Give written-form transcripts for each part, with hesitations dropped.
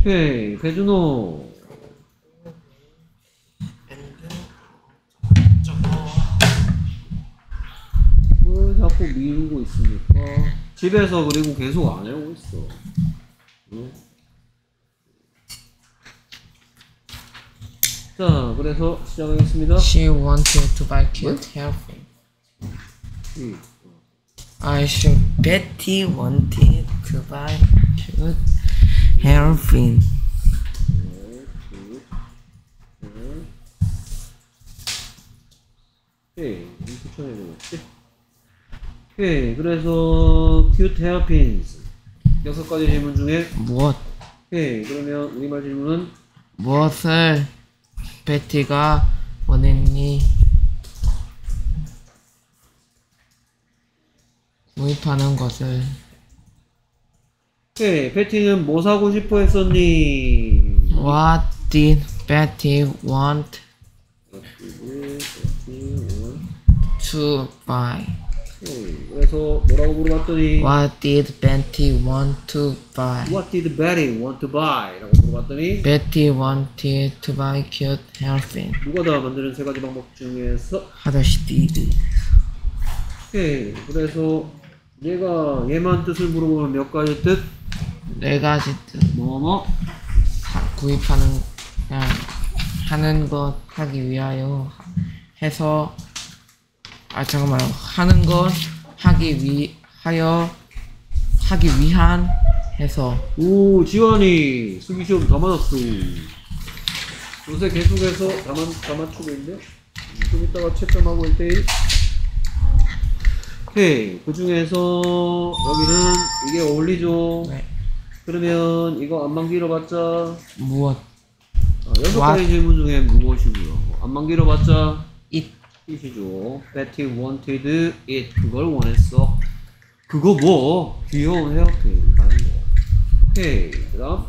오케이, 배준호. 왜 자꾸 미루고 있습니까? 집에서 그리고 계속 안 해오고 있어. 응? 자, 그래서 시작하겠습니다. She wanted to buy cute hairpin. Betty wanted to buy cute hairpin. 오케이, 추천해 주겠지? 오케이, 그래서 cute hairpins 6가지 질문 중에 무엇? 오케이, 그러면 우리말 질문은 무엇을 베티가 원했니? 구입하는 것을. 오케이, 베티는 뭐 사고 싶어 했었니? What did Betty want to buy? 오케이, 그래서 뭐라고 물어봤더니 What did Betty want to buy? What did Betty want to buy? 라고 물어봤더니 Betty wanted to buy cute hairpin. 누가 다 만드는 3가지 방법 중에서 How she did. 오케이, 그래서 얘만 뜻을 물어보면 몇 가지 뜻? 4가지 뜻. 뭐뭐? 구입하는 그냥 하는 것 하기 위하여 해서 잠깐만요. 하는 것 하기 위한 해서. 오, 지환이 수기시험 다 맞았어. 요새 계속해서 다 맞추고 있는데 좀 이따가 채점하고 1대1. 오케이, 그 중에서 여기는 이게 어울리죠. 네. 그러면 이거 안만 길어봤자 무엇? 6가지 질문 중에 무엇이고요? 안만 길어봤자 it. it이죠. Betty wanted it. 그걸 원했어. 그거 뭐? 귀여운 헤어핀 하는 거. 오케이, 그 다음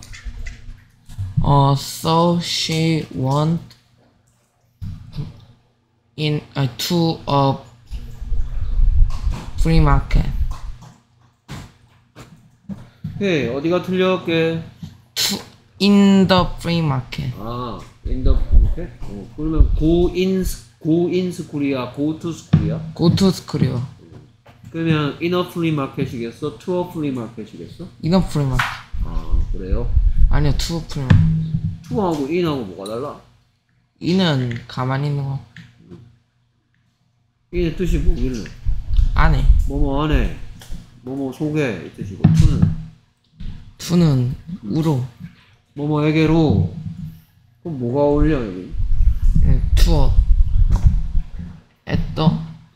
So she went to a flea market. 오케이, 어디가 틀렸게? In the flea market. in the market? 그러면 go in school이야, go to school이야? Go to school이요. 그러면 in a flea market이겠어? to a flea market이겠어? In a flea market. 그래요? 아니요, to a flea market. to하고 in하고 뭐가 달라? in은 가만히 있는 거. in의 뜻이 뭐길래? 안에. 뭐뭐 안에, 뭐뭐 속에 이 뜻이고, to는 to는 우로. 뭐뭐에게로. 그럼 뭐가 어울려 여기? to at the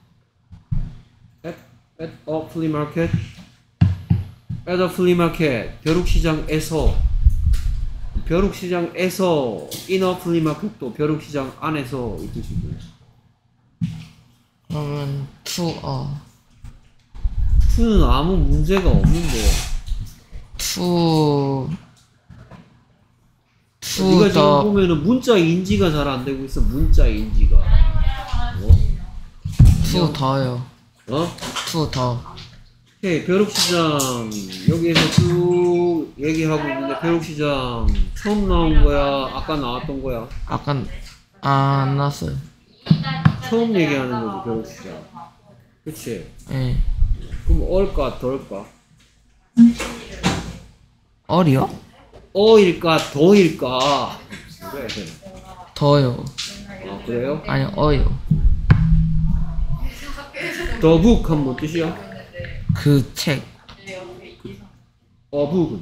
at a flea market. at a flea market. 벼룩시장에서 in a flea market도 벼룩시장 안에서 이 뜻이고. 그러면 to a to는 아무 문제가 없는데요. to 네가 지금 the 보면은 문자 인지가 잘 안 되고 있어. 문자 인지가. to 더요. to 더. 오케이, 벼룩시장 여기에서 쭉 얘기하고 있는데 벼룩시장 처음 나온 거야? 아까 나왔던 거야? 아까 안 나왔어요. 처음 얘기하는 거지, 벼룩시장. 그치? 예. 그럼 얼까 덜까? 어리요? 어일까 더일까? 그래. 더요. 그래요? 아니 어요. 더북 한번 뜻이야? 그 책. 어북은?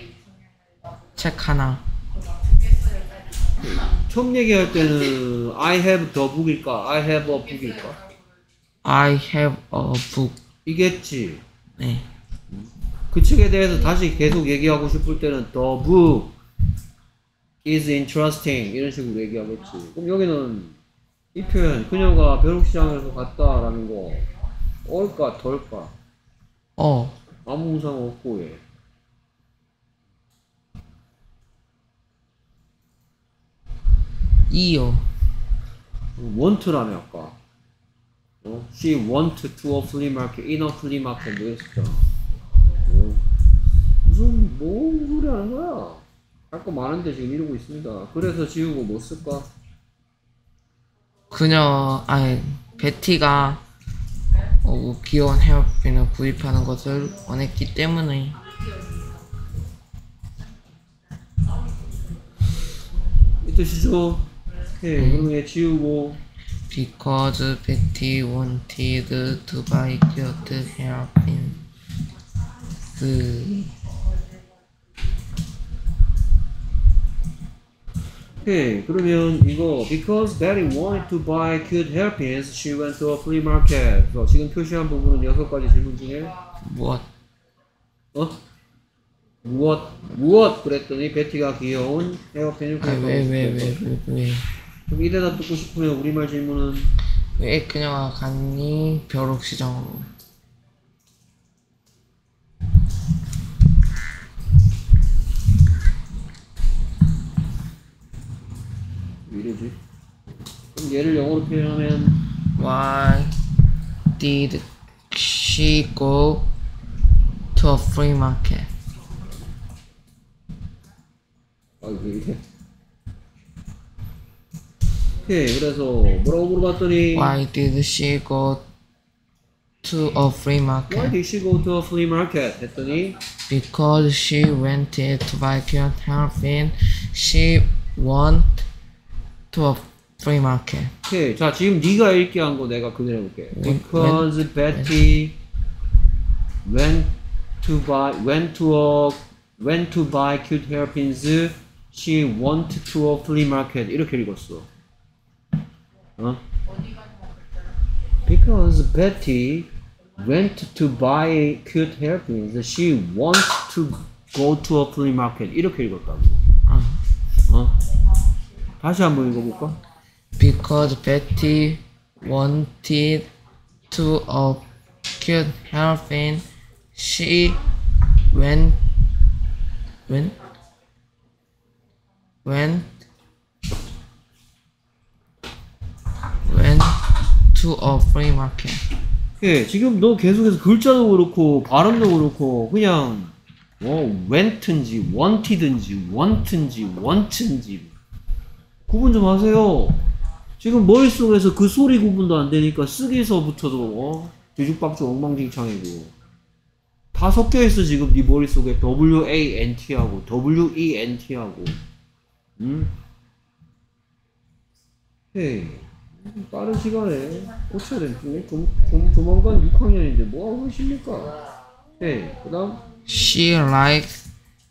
책 하나. 처음 얘기할 때는 I have the book일까? I have a book일까? I have a book. 이겠지? 네. 그 책에 대해서 다시 계속 얘기하고 싶을 때는 the book is interesting 이런 식으로 얘기하겠지. 그럼 여기는 이 표현 그녀가 벼룩시장에서 갔다라는 거 얼까 덜까? 아무 이상 없고 얘. 이요. want라며 아까. She went to a flea market, in a flea market 뭐 했었잖아. 무슨 소리 하는 거야? 할 거 많은데 지금 이러고 있습니다. 그래서 지우고 뭐 쓸까? 베티가 귀여운 헤어핀을 구입하는 것을 원했기 때문에. 이 뜻이죠? 오케이, 그럼 얘 지우고. Because Betty wanted to buy cute hairpins. 오케이, 그러면 이거 because Betty wanted to buy cute hairpins, she went to a flea market. 지금 표시한 부분은 6가지 질문 중에 무엇? 무엇 그랬더니 베티가 귀여운 헤어핀을 구입하고 왜? 그럼 이 대답 듣고 싶으면 우리말 질문은 왜 그녀가 갔니? 벼룩시장으로. 왜 이러지? 그럼 얘를 영어로 표현하면 Why did she go to a flea market? 왜 이래? 오케이, 그래서 뭐라고 물어봤더니 Why did she go to a flea Why market? did she go to a flea market? 했더니 Because she wanted to buy cute hairpin. She went to a flea market. 오케이, 자 지금 네가 읽기 한 거 내가 그대로 해볼게. Because Betty went to buy cute hairpins. She went to a flea market. 이렇게 읽었어. Because Betty went to buy cute hairpins. She wants to go to a flea market. 이렇게 읽었다고. 다시 한번 읽어볼까? Because Betty wanted to a cute hairpin. She went to a flea market. 예, 지금 너 계속해서 글자도 그렇고 발음도 그렇고 그냥 went인지 wanted인지 want인지 want인지 구분 좀 하세요. 지금 머릿속에서 그 소리 구분도 안 되니까 쓰기서부터도 뒤죽박죽 엉망진창이고 다 섞여 있어. 지금 네 머릿속에 WANT하고 WENT하고 헤이, 빠른 시간에 고쳐야 되는데 조만간 6학년인데 뭐하고 계십니까? 네, 그 다음 She likes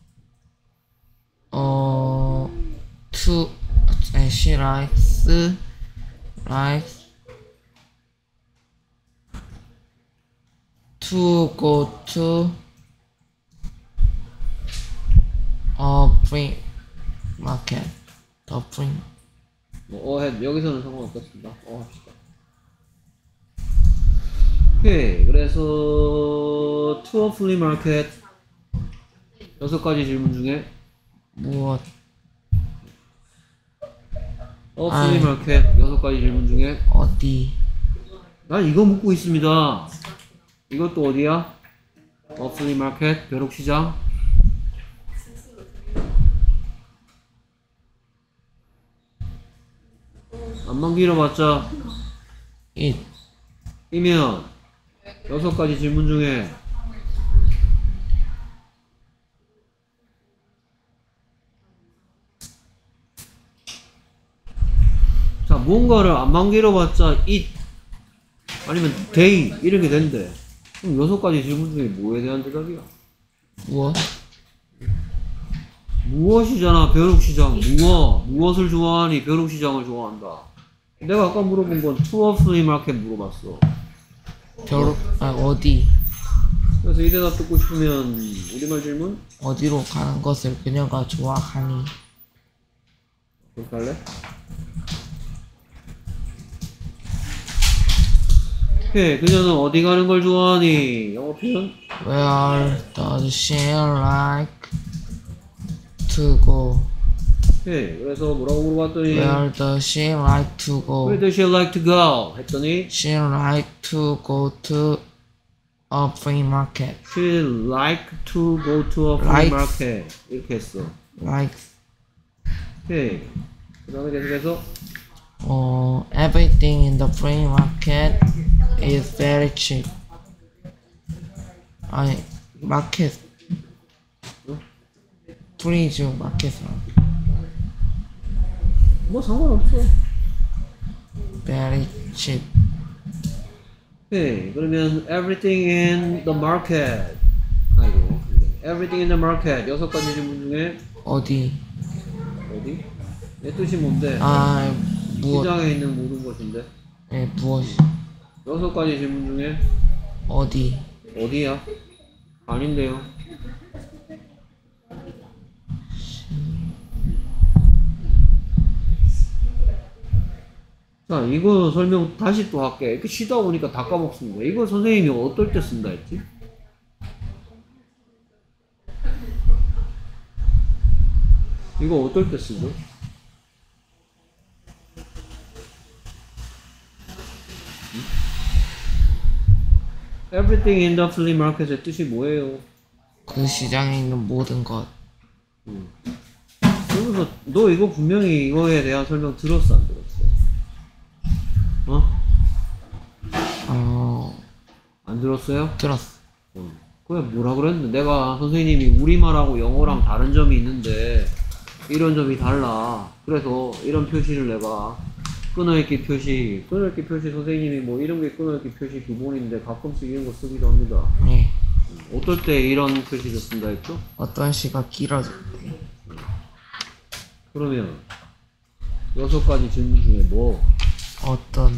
to go to a flea market. The flea. 여기서는 상관없겠습니다. 합시다. 오케이, 그래서 to a flea market 6가지 질문 중에 무엇? flea market 6가지 질문 중에 어디? 난 이거 묻고 있습니다. 이것도 어디야? flea market 벼룩시장. 안만 길어봤자 이면 6가지 질문 중에 자 뭔가를 안만 길어봤자 it 아니면 they 이렇게 된대. 그럼 6가지 질문 중에 뭐에 대한 대답이야? 무엇? 무엇이잖아. 벼룩시장. 무엇을 좋아하니? 벼룩시장을 좋아한다. 내가 아까 물어본 건 to a flea market 물어봤어. 어디? 그래서 이 대답 듣고 싶으면 우리말 질문? 어디로 가는 것을 그녀가 좋아하니? 그렇게 할래? 오케이, 그녀는 어디 가는 걸 좋아하니? 영어 표현? Where does she like to go? 오케이, 그래서 뭐라고 물어봤더니 Where does she like to go? Where does she like to go? 했더니 She like to go to a flea market. She like to go to a flea Like. market 이렇게 했어. like 오케이. 그 다음에 계속해서 everything in the free market is very cheap. 아니 마켓 프리즈 마켓은 뭐 상관없어. very cheap. 오케이. 그러면 everything in the market. 아이고. everything in the market. 6가지 질문 중에 어디? 어디? 내 뜻이 뭔데? 아 무엇? 시장에 있는 모든 것인데. 예 무엇? 6가지 질문 중에 어디? 어디야? 아닌데요. 자, 이거 설명 다시 또 할게. 이렇게 쉬다 보니까 다 까먹습니다. 이거 선생님이 어떨 때 쓴다 했지? 이거 어떨 때 쓰죠? Everything in the flea market의 뜻이 뭐예요? 그 시장에 있는 모든 것. 그러면서 너 이거 분명히 이거에 대한 설명 들었어 안 들었어? 안 들었어요? 들었어. 그래 뭐라 그랬는데 내가 선생님이 우리말하고 영어랑 다른 점이 있는데 이런 점이 달라. 그래서 이런 표시를 내가 끊어읽기 표시 선생님이 뭐 이런 게 끊어읽기 표시 기본인데 가끔씩 이런 거 쓰기도 합니다. 네. 어떨 때 이런 표시를 쓴다 했죠? 어떤 시가 길어질 때. 그러면 6가지 질문 중에 뭐? 어떤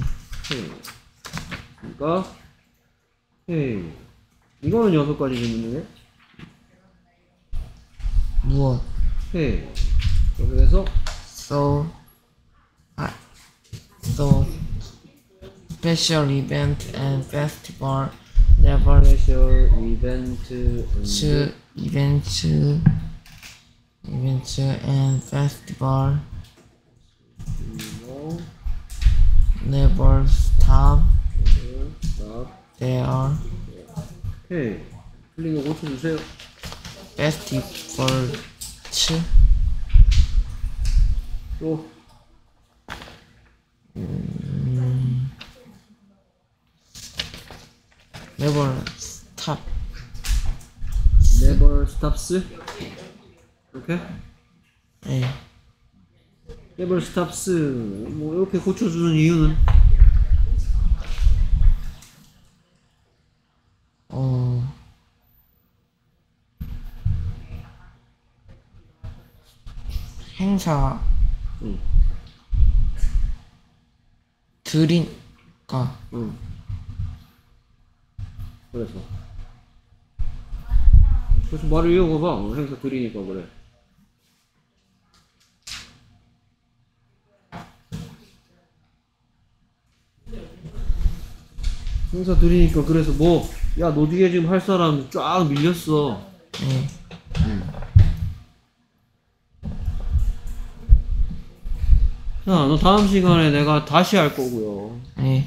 그러니까 이거는 6가지 질문 중에 무엇? 그래서 So special event and festival never 스페셜 이벤트 events and festival never stop there 틀린 거 고쳐주세요. festivals 또 never stop never stops 이렇게 예. never stops 뭐 이렇게 고쳐주는 이유는 행사 응. 드리니까 응. 그래서 말을 이어가봐. 행사 드리니까 그래. 행사 드리니까 그래서 뭐 야 너 뒤에 지금 할 사람 쫙 밀렸어. 예. 자, 너 다음 시간에 내가 다시 할 거고요. 예.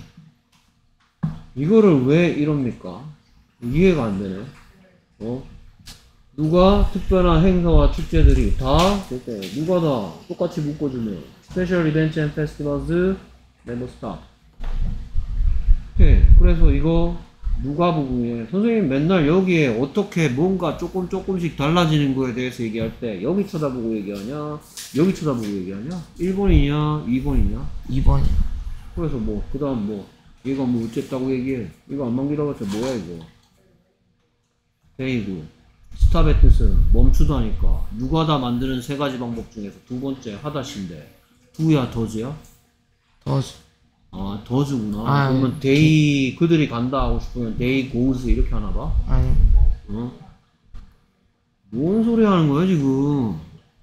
이거를 왜 이럽니까? 이해가 안 되네. 누가 특별한 행사와 축제들이 다 됐대. 누가 다 똑같이 묶어주면 Special Events and Festivals Never Stop. 오케이. 그래서 이거 누가 부분이에요? 선생님 맨날 여기에 어떻게 뭔가 조금씩 달라지는 거에 대해서 얘기할 때 여기 쳐다보고 얘기하냐? 여기 쳐다보고 얘기하냐? 1번이냐? 2번이냐? 2번이요. 그래서 뭐 그 다음 뭐 얘가 뭐 어쨌다고 얘기해. 이거 안 넘기라고 했죠. 뭐야 이거? 데이고 스탑의 뜻은 멈추다니까. 누가 다 만드는 3가지 방법 중에서 2번째 하다시인데 두야 더즈야? 더즈. 아 더즈구나. 아, 그러면 데이 그들이 간다 하고 싶으면 데이 goes 이렇게 하나 봐? 아니 뭔 소리 하는 거야 지금?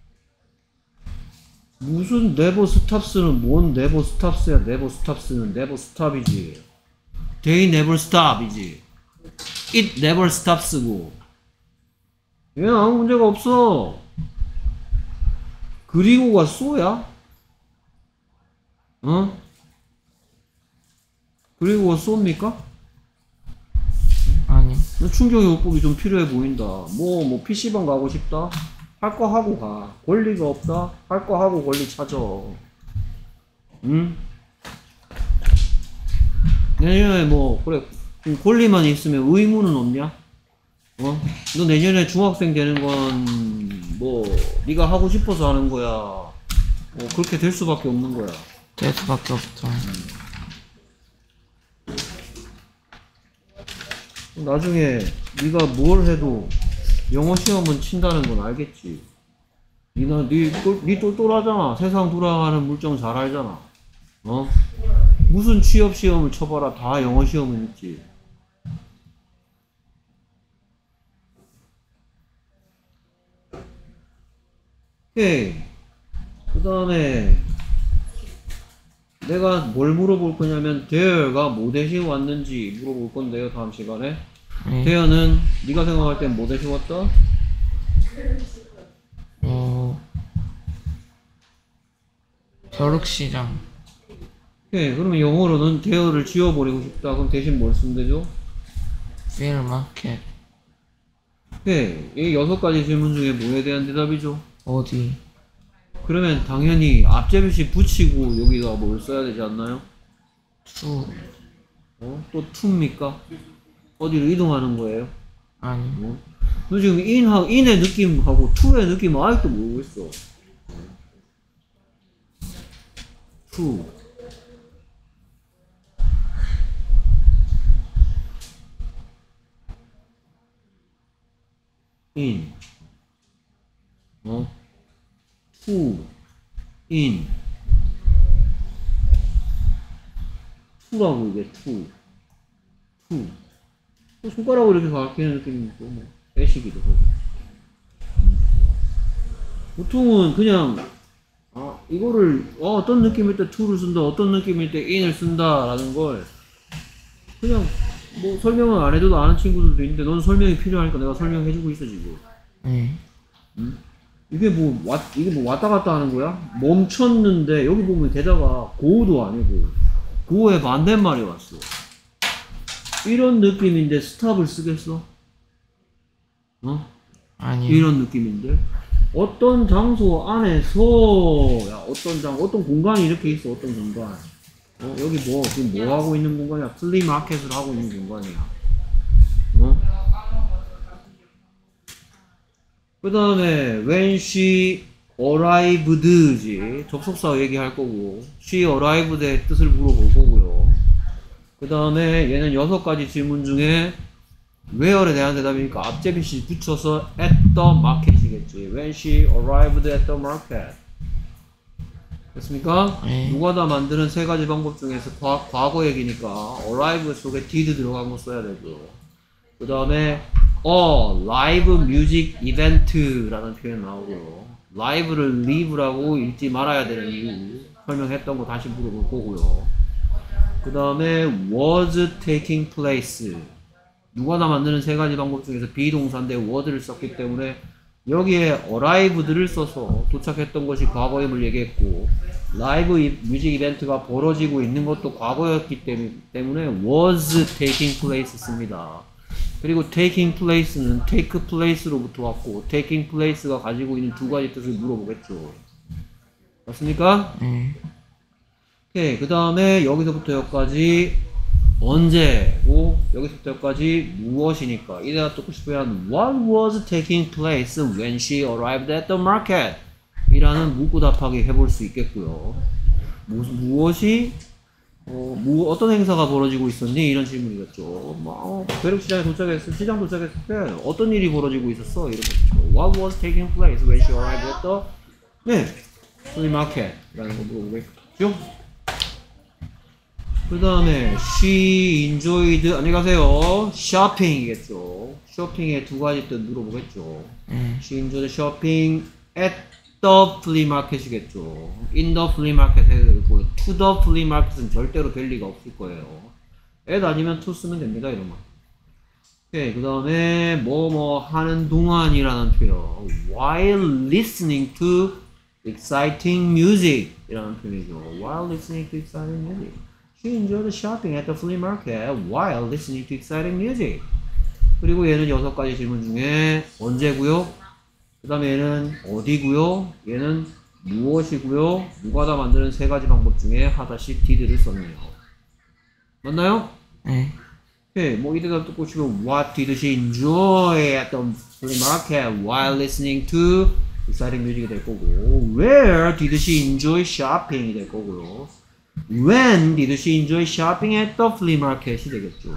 무슨 never stops는 뭔 never stops야? never stops는 never stop이지. they never stop이지. it never stops고. 얘는 아무 문제가 없어. 그리고가 so야? 그리고가 so입니까? 아니 충격 요법이 좀 필요해 보인다. 뭐 PC방 가고 싶다? 할 거 하고 가. 권리가 없다? 할 거 하고 권리 찾아. 응? 내년에 뭐, 그래, 권리만 있으면 의무는 없냐? 어? 너 내년에 중학생 되는 건, 뭐, 네가 하고 싶어서 하는 거야. 뭐, 그렇게 될 수밖에 없는 거야. 될 수밖에 없죠. 나중에 네가 뭘 해도 영어 시험은 친다는 건 알겠지. 네 똘똘하잖아. 세상 돌아가는 물정 잘 알잖아. 어? 무슨 취업 시험을 쳐봐라. 다 영어 시험은 있지. 오케이. 그 다음에 내가 뭘 물어볼 거냐면 there가 뭐 대신 왔는지 물어볼 건데요. 다음 시간에. 네. there는 네가 생각할 땐 뭐 대신 왔다? 벼룩시장. 오케이. 그러면 영어로는 there를 지워버리고 싶다. 그럼 대신 뭘 쓰면 되죠? 필마켓. 오케이. 이 6가지 질문 중에 뭐에 대한 대답이죠? 어디? 그러면 당연히 앞제비시 붙이고 여기다 뭘 써야 되지 않나요? 투. 어? 또 to입니까? 어디로 이동하는 거예요? 아니. 어? 너 지금 in의 느낌하고 to의 느낌은 아직도 모르고 있어. to. in. 어? to. in. to라고 이게 to. to. 또 손가락으로 이렇게 가리키는 느낌이고 뭐 빼시기도 하고. 보통은 그냥 이거를 어떤 느낌일 때 to를 쓴다, 어떤 느낌일 때 in을 쓴다라는 걸 그냥 뭐 설명을 안 해줘도 아는 친구들도 있는데 넌 설명이 필요하니까 내가 설명해주고 있어 지금. 네. 이게 뭐 왔다 갔다 하는 거야? 멈췄는데 여기 보면 게다가 고도 아니고 고의 반대말이 왔어. 이런 느낌인데 스탑을 쓰겠어? 어? 아니. 이런 느낌인데 어떤 장소 안에서 어떤 공간이 이렇게 있어. 어떤 공간. 여기 지금 뭐 하고 있는 공간이야? 플리마켓을 하고 있는 공간이야. 그 다음에 when she arrived지 접속사 얘기할 거고 she arrived의 뜻을 물어볼 거고요. 그 다음에 얘는 6가지 질문 중에 where에 대한 대답이니까 앞제비시 붙여서 at the market이겠지. when she arrived at the market. 됐습니까? 네. 누가 다 만드는 3가지 방법 중에서 과거 얘기니까 arrive 속에 did 들어간 거 써야 되고 그 다음에 live music event라는 표현 나오고요. live를 live라고 읽지 말아야 되는 이유 설명했던 거 다시 물어볼 거고요. 그 다음에 was taking place. 누가 다 만드는 3가지 방법 중에서 비동사인데 was를 썼기 때문에 여기에 arrived를 써서 도착했던 것이 과거임을 얘기했고 라이브 뮤직 이벤트가 벌어지고 있는 것도 과거였기 때문에 was taking place 씁니다. 그리고 taking place는 take place로부터 왔고 taking place가 가지고 있는 2가지 뜻을 물어보겠죠. 맞습니까? 오케이. 그 다음에 여기서부터 여기까지 언제고 여기서부터 여기까지 무엇이니까 이래가 듣고 싶으면 What was taking place when she arrived at the market? 이라는 묻고 답하기 해볼 수 있겠고요. 무엇이 어떤 행사가 벌어지고 있었니? 이런 질문이겠죠. 벼룩시장에 도착했을 시장 도착했을 때 어떤 일이 벌어지고 있었어? 이렇게 What was taking place when she arrived at the flea market? 라는 거 물어보겠죠. 그 다음에 she enjoyed 안녕히 가세요. shopping이겠죠. 쇼핑의 2가지 뜻 물어보겠죠. she enjoyed shopping at the flea market이겠죠. in the flea market 해야 되고 to the flea market은 절대로 될 리가 없을 거예요. at 아니면 to 쓰면 됩니다. 이러면. 오케이. 그 다음에 뭐뭐 하는 동안이라는 표현 while listening to exciting music 이라는 표현이죠. while listening to exciting music. She enjoyed shopping at the flea market while listening to exciting music. 그리고 얘는 6가지 질문 중에 언제고요? 그 다음에 얘는 어디고요? 얘는 무엇이고요? 누가 만드는 세 가지 방법 중에 하다시 did를 썼네요. 맞나요? 네. 오케이, 뭐 이대답 듣고 싶으면 What did she enjoy at the flea market while listening to exciting music이 될 거고, Where did she enjoy shopping이 될 거고요, When did she enjoy shopping at the flea market이 되겠죠.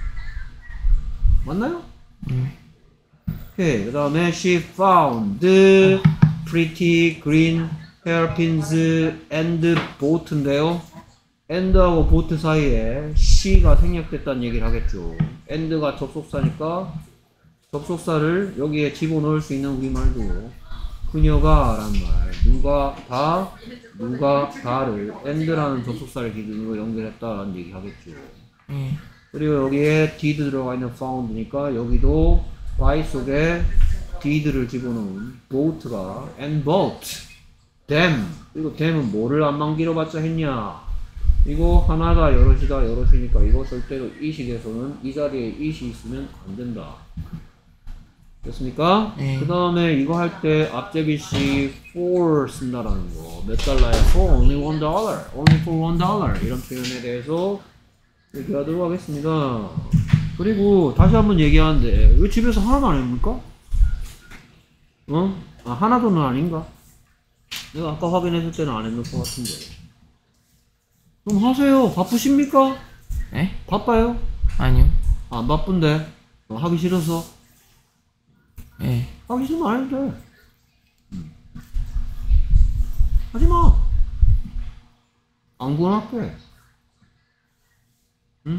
맞나요? 오케이, 그 다음에 she found pretty green hairpins and boat인데요. and하고 boat 사이에 she가 생략됐다는 얘기를 하겠죠. and가 접속사니까 접속사를 여기에 집어넣을 수 있는 우리말도 그녀가 라는 말, 누가 다를 and라는 접속사를 기준으로 연결했다라는 얘기 하겠죠. 그리고 여기에 did 들어가 있는 found니까 여기도 by 속에 did를 집어넣은 boat가 and boat, them, 그리고 them은 뭐를 안만 길어봤자 했냐, 이거 하나다 여럿이다 여럿이니까 이거 절대로 이 식에서는 이 자리에 it이 있으면 안 된다. 됐습니까? 그 다음에 이거 할 때 앞제비씨 for 쓴다라는 거, 몇 달러에 for only $1, only for $1 이런 표현에 대해서 얘기하도록 하겠습니다. 그리고 다시 한번 얘기하는데 왜 집에서 하나도 안 합니까? 하나도는 아닌가? 내가 아까 확인했을 때는 안 했는 것 같은데. 그럼 하세요. 바쁘십니까? 네? 바빠요? 아니요. 안 바쁜데? 하기 싫어서? 네. 하기 싫으면 안 해도 돼. 하지마. 안 구원할게. 응?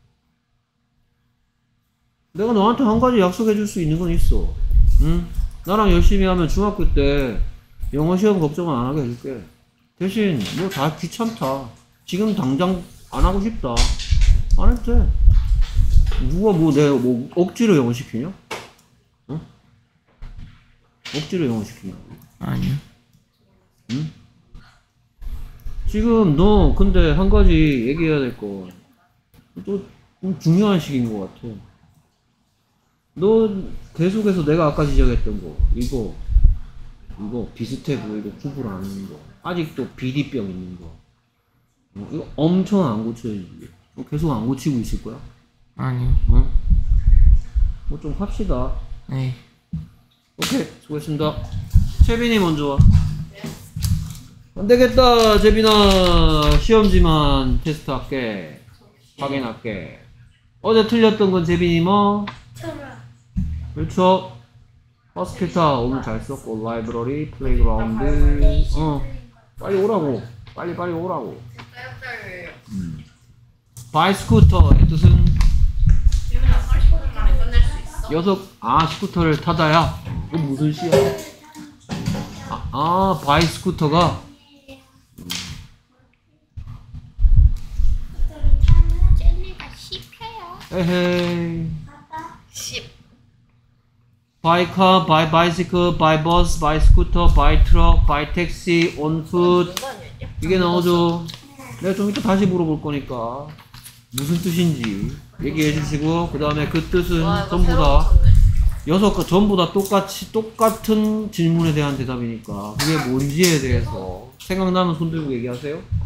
내가 너한테 한 가지 약속해 줄 수 있는 건 있어. 응? 나랑 열심히 하면 중학교 때 영어 시험 걱정은 안 하게 해줄게. 대신 뭐 다 귀찮다, 지금 당장 안 하고 싶다, 안 해도 돼. 누가 내가 억지로 영어 시키냐? 응? 억지로 영어 시키냐? 아니요. 응? 지금 너 근데 한 가지 얘기해야 될 거, 또 좀 중요한 시기인 것 같아. 너 계속해서 내가 아까 지적했던 거, 이거 비슷해 보이고 구분하는 거, 아직도 비리병 있는 거, 이거 엄청 안 고쳐야지. 계속 안 고치고 있을 거야? 아니요. 뭐 좀 합시다. 네. 오케이, 수고했습니다. 채빈이 먼저 와. 안 되겠다, 재빈아. 시험지만 테스트할게. 확인할게. 어제 틀렸던 건 재빈이 뭐? 그렇죠. 호스피탈 오늘 잘 썼고, 라이브러리, 플레이그라운드. 빨리 오라고. 빨리 오라고. 바이스쿠터의 뜻은? 스쿠터를 타다야. 그건 무슨 시야? 바이스쿠터가 에헤이. 바이카, 바이시클, 바이버스, 바이스쿠터, 바이트럭, 바이택시, 온풋, 이게 나오죠. 내가 좀 이따 다시 물어볼 거니까 무슨 뜻인지 얘기해 주시고, 그 다음에 그 뜻은 전부 다 전부 다 똑같은 질문에 대한 대답이니까 그게 뭔지에 대해서 생각나면 손 들고 얘기하세요.